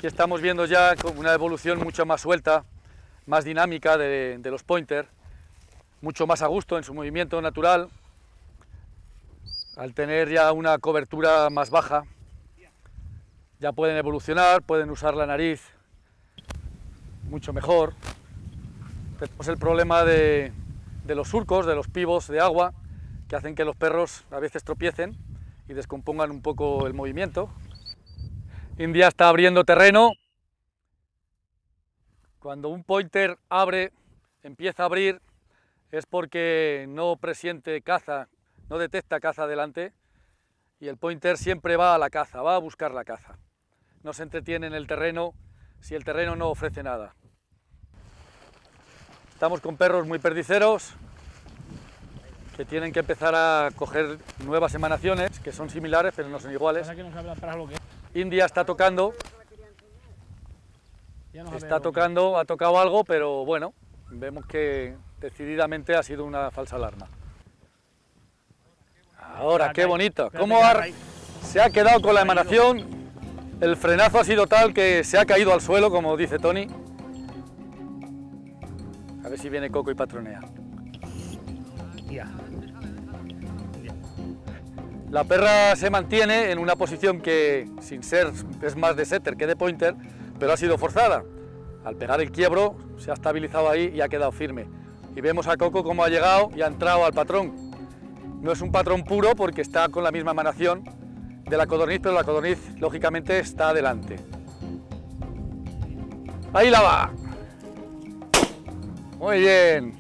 Aquí estamos viendo ya una evolución mucho más suelta, más dinámica de los pointer, mucho más a gusto en su movimiento natural, al tener ya una cobertura más baja. Ya pueden evolucionar, pueden usar la nariz mucho mejor. Tenemos el problema de los surcos, de los pivos de agua, que hacen que los perros a veces tropiecen y descompongan un poco el movimiento. India está abriendo terreno. Cuando un pointer empieza a abrir, es porque no presiente caza, no detecta caza delante, y el pointer siempre va a la caza, va a buscar la caza. No se entretiene en el terreno si el terreno no ofrece nada. Estamos con perros muy perdiceros que tienen que empezar a coger nuevas emanaciones, que son similares pero no son iguales. India está tocando, ha tocado algo, pero bueno, vemos que decididamente ha sido una falsa alarma. Ahora, qué bonito, cómo se ha quedado con la emanación, el frenazo ha sido tal que se ha caído al suelo, como dice Tony. A ver si viene Coco y patronea. La perra se mantiene en una posición que, sin ser, es más de setter que de pointer, pero ha sido forzada. Al pegar el quiebro, se ha estabilizado ahí y ha quedado firme. Y vemos a Coco cómo ha llegado y ha entrado al patrón. No es un patrón puro porque está con la misma emanación de la codorniz, pero la codorniz, lógicamente, está adelante. ¡Ahí la va! Muy bien.